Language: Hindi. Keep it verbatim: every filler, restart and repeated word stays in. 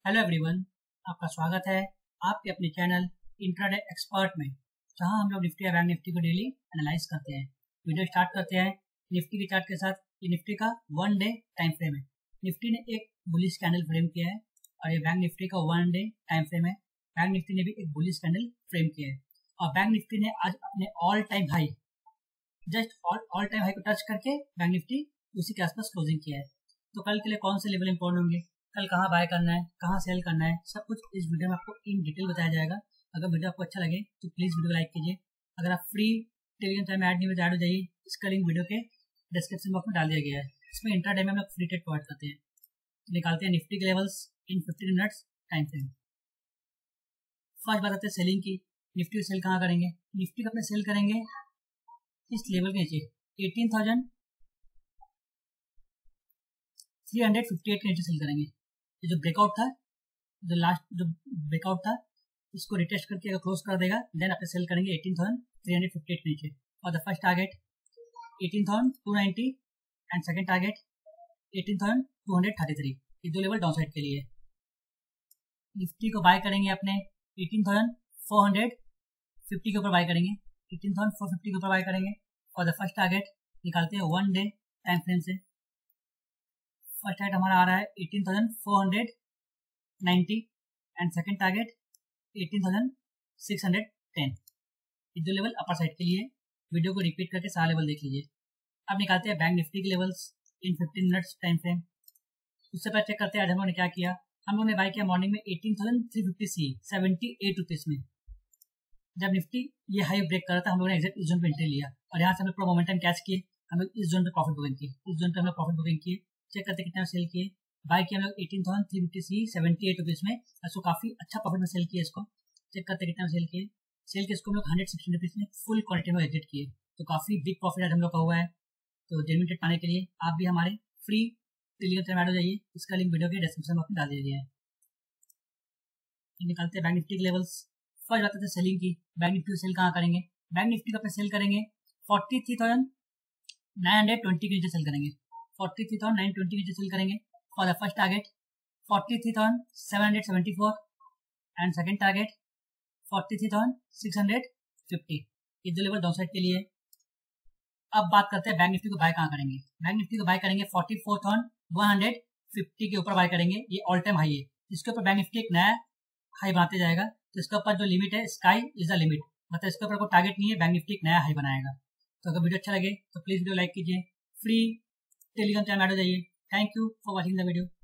हेलो एवरीवन, आपका स्वागत है आपके अपने चैनल इंट्राडे एक्सपर्ट में, जहां हम लोग निफ्टी या बैंक निफ्टी को डेली एनालाइज करते हैं। वीडियो स्टार्ट करते हैं निफ्टी के चार्ट के साथ। ये निफ्टी का वन डे टाइम फ्रेम है। निफ्टी ने एक बुलिश कैंडल फ्रेम किया है और ये बैंक निफ्टी का वन डे टाइम फ्रेम है। बैंक निफ्टी ने भी एक बुलिश कैंडल फ्रेम किया है और बैंक निफ्टी ने आज अपने all time high just all all time high को टच करके बैंक निफ्टी उसी के आसपास क्लोजिंग किया है। तो कल के लिए कौन से लेवल इंपॉर्टेंट होंगे, कल कहाँ बाय करना है, कहाँ सेल करना है, सब कुछ इस वीडियो में आपको इन डिटेल बताया जाएगा। अगर वीडियो आपको अच्छा लगे तो प्लीज़ वीडियो को लाइक कीजिए। अगर आप फ्री टेलीग्राम चैनल में ऐड नहीं हुए तो ऐड हो जाइए। इसका लिंक वीडियो के डिस्क्रिप्शन बॉक्स में डाल दिया गया है। इसमें इंट्राडे में हम लोग फ्री ट्रेड प्रोवाइड करते हैं। तो निकालते हैं निफ्टी के levels in fifteen minutes time frame. First बात आते हैं सेलिंग की। निफ्टी को सेल कहाँ करेंगे? निफ्टी को अपने सेल करेंगे इस लेवल के नीचे eighteen thousand three hundred fifty eight के नीचे सेल करेंगे। ये जो ब्रेकआउट था, जो लास्ट जो ब्रेकआउट था, इसको रिटेस्ट करके अगर क्लोज कर देगा देन अपने सेल करेंगे eighteen thousand three hundred fifty eight के नीचे। और the first target eighteen thousand two ninety and second target eighteen thousand two hundred thirty three. ये दो लेवल डाउन साइड के लिए। निफ्टी को बाय करेंगे अपने eighteen thousand four hundred fifty के ऊपर बाय करेंगे। एटीन थाउजेंड फोर फिफ्टी के ऊपर बाय करेंगे और द फर्स्ट टारगेट निकालते हैं वन डे टाइम फ्रेम से। फर्स्ट टारगेट हमारा आ रहा है eighteen thousand four hundred ninety and second target eighteen thousand six hundred ten. ये दो लेवल अपर साइड के लिए। वीडियो को रिपीट करके सारा लेवल देख लीजिए। अब निकालते हैं बैंक निफ्टी के levels in fifteen minutes time frame. उससे पहले चेक करते हैं आज हम लोगों ने क्या किया। हम लोग ने बाय किया मॉर्निंग में eighteen thousand three fifty C seventy eight rupees में। जब निफ्टी ये हाई ब्रेक कर रहा था हम लोगों ने एग्जैक्ट इस जोन पे एंट्री लिया और यहाँ से हम लोग पूरा मोमेंटम कैच किए। हम लोग इस जोन पे प्रॉफिट बुकिंग किए। इस जोन पे हम लोग प्रॉफिट बुकिंग किए। चेक करते कितना सेल किए। बाय किया हम लोग eighteen thousand three fifty C seventy eight rupees में। इसको काफ़ी अच्छा प्रॉफिट में सेल किया। इसको चेक करते कितना सेल किए। सेल के इसको हम लोग हंड्रेड सिक्सटीन रुपीज़ में फुल क्वांटिटी में एग्जिट किए। तो काफ़ी बिग प्रॉफिट आज हम लोग का हुआ है। तो जेन्युइन ट्रेड पाने के लिए आप भी हमारे फ्री टेलीग्राम चैनल में ऐड हो जाइए। इसका लिंक वीडियो के डिस्क्रिप्शन बॉक्स में डाल दिया गया है। निकालते हैं बैंक निफ्टी के लेवल्स। फर्स्ट बात है सेलिंग की। बैंक निफ्टी को सेल कहाँ करेंगे? बैंक निफ्टी को अपने सेल करेंगे forty three thousand nine hundred twenty के नीचे सेल करेंगे। Forty three thousand nine twenty के नीचे सेल करेंगे for the first target forty three thousand seven hundred seventy four and second target forty three thousand six hundred fifty. ये दो लेवल डाउन साइड के लिए। अब बात करते हैं बैंक निफ्टी को बाय कहाँ करेंगे। बैंक निफ्टी को बाय करेंगे forty four thousand one hundred fifty के ऊपर बाय करेंगे। ये ऑल टाइम हाई है। इसके ऊपर बैंक निफ्टी एक नया हाई बनाते जाएगा। तो इसके ऊपर जो लिमिट है, स्काई इज द लिमिट, मतलब इसके ऊपर कोई टारगेट नहीं है। बैंक निफ्टी एक नया हाई बनाएगा। तो अगर वीडियो अच्छा लगे तो प्लीज़ वीडियो लाइक कीजिए। फ्री टेलीग्राम चैनल में ऐड हो जाइए। Thank you for watching the video.